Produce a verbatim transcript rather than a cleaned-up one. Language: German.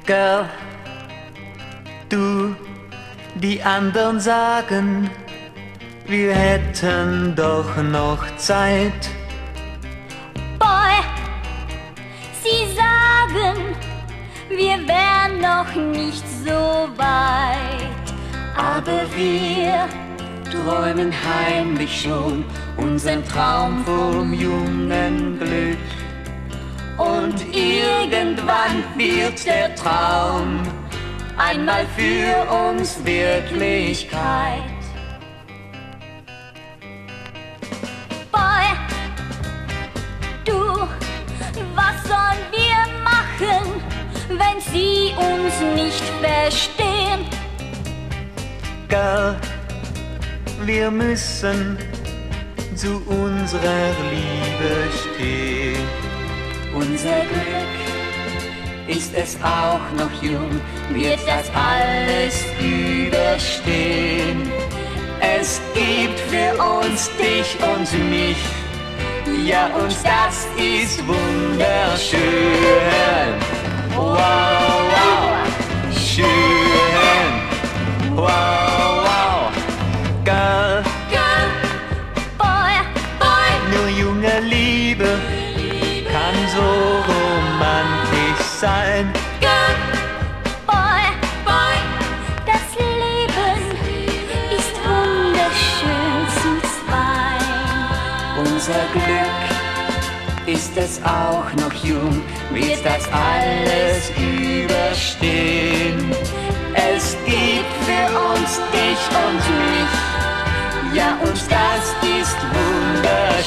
Girl, du, die anderen sagen, wir hätten doch noch Zeit. Boy, sie sagen, wir wären noch nicht so weit. Aber wir träumen heimlich schon unseren Traum vom jungen Glück. Und irgendwann wird der Traum einmal für uns Wirklichkeit. Boy, du, was sollen wir machen, wenn sie uns nicht verstehen? Girl, wir müssen zu unserer Liebe stehen. Unser Glück ist es auch noch jung, wird das alles überstehen. Es gibt für uns dich und mich, ja, und das ist wunderschön. Wow, wow, schön. Wow, wow, Girl, Girl, Boy, Boy, nur junge Liebe kann so romantisch sein. Girl, Boy, Boy, das Leben ist wunderschön zu zweit. Unser Glück ist es auch noch jung, wird das alles überstehen. Es gibt für uns dich und mich, ja, und das ist wunderschön.